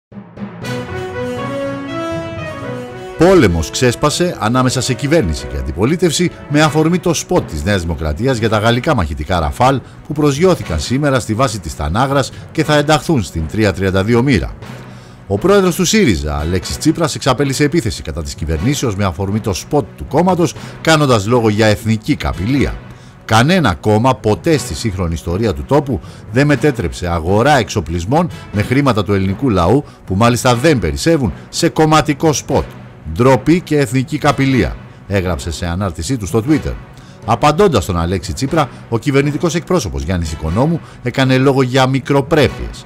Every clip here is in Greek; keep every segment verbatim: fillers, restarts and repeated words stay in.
Πόλεμος ξέσπασε ανάμεσα σε κυβέρνηση και αντιπολίτευση με αφορμή το σποτ της Νέας Δημοκρατίας για τα γαλλικά μαχητικά Ραφάλ που προσγειώθηκαν σήμερα στη βάση της Τανάγρας και θα ενταχθούν στην τριακόσια τριάντα δύο μοίρα. Ο πρόεδρος του ΣΥΡΙΖΑ, Αλέξης Τσίπρας, εξαπέλυσε επίθεση κατά της κυβερνήσεως με αφορμή το σποτ του κόμματος, κάνοντας λόγο για εθνική καπηλεία. Κανένα κόμμα ποτέ στη σύγχρονη ιστορία του τόπου δεν μετέτρεψε αγορά εξοπλισμών με χρήματα του ελληνικού λαού, που μάλιστα δεν περισσεύουν, σε κομματικό σποτ. Ντροπή και εθνική καπηλεία, έγραψε σε ανάρτησή του στο Twitter. Απαντώντας στον Αλέξη Τσίπρα, ο κυβερνητικός εκπρόσωπος Γιάννης Οικονόμου έκανε λόγο για μικροπρέπειες.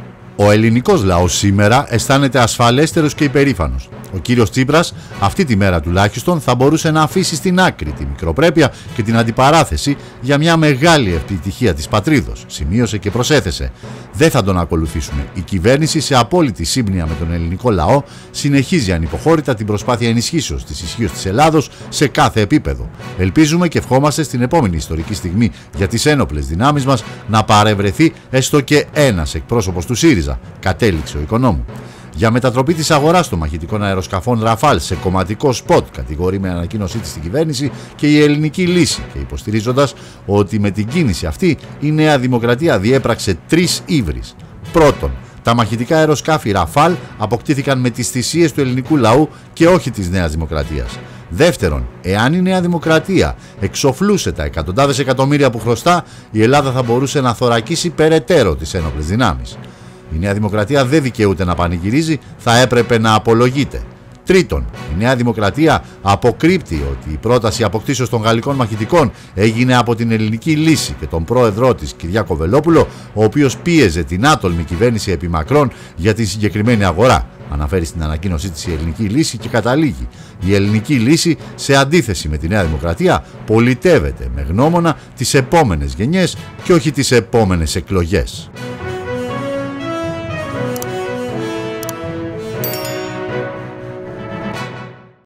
Ο ελληνικός λαός σήμερα αισθάνεται ασφαλέστερος και υπερήφανος. Ο κύριος Τσίπρας, αυτή τη μέρα τουλάχιστον, θα μπορούσε να αφήσει στην άκρη τη μικροπρέπεια και την αντιπαράθεση για μια μεγάλη επιτυχία της πατρίδος, σημείωσε και προσέθεσε. Δεν θα τον ακολουθήσουμε. Η κυβέρνηση, σε απόλυτη σύμπνοια με τον ελληνικό λαό, συνεχίζει ανυποχώρητα την προσπάθεια ενισχύσεως της ισχύως της Ελλάδος σε κάθε επίπεδο. Ελπίζουμε και ευχόμαστε στην επόμενη ιστορική στιγμή για τις ένοπλες δυνάμεις μας να παρευρεθεί έστω και ένας εκπρόσωπος του ΣΥΡΙΖΑ, κατέληξε ο Οικονόμου. Για μετατροπή της αγοράς των μαχητικών αεροσκαφών Ραφάλ σε κομματικό σποτ, κατηγορεί με ανακοίνωσή της στην κυβέρνηση και η ελληνική λύση, και υποστηρίζοντας ότι με την κίνηση αυτή η Νέα Δημοκρατία διέπραξε τρεις ύβρις. Πρώτον, τα μαχητικά αεροσκάφη Ραφάλ αποκτήθηκαν με τις θυσίες του ελληνικού λαού και όχι της Νέας Δημοκρατίας. Δεύτερον, εάν η Νέα Δημοκρατία εξοφλούσε τα εκατοντάδες εκατομμύρια που χρωστά, η Ελλάδα θα μπορούσε να θωρακίσει περαιτέρω τις ένοπλες δυνάμεις. Η Νέα Δημοκρατία δεν δικαιούται να πανηγυρίζει, θα έπρεπε να απολογείται. Τρίτον, η Νέα Δημοκρατία αποκρύπτει ότι η πρόταση αποκτήσεως των γαλλικών μαχητικών έγινε από την ελληνική λύση και τον πρόεδρό της, Κυριάκο Βελόπουλο, ο οποίος πίεζε την άτολμη κυβέρνηση επί μακρόν για τη συγκεκριμένη αγορά. Αναφέρει στην ανακοίνωσή της η ελληνική λύση και καταλήγει. Η ελληνική λύση, σε αντίθεση με τη Νέα Δημοκρατία, πολιτεύεται με γνώμονα τις επόμενες γενιές και όχι τις επόμενες εκλογές.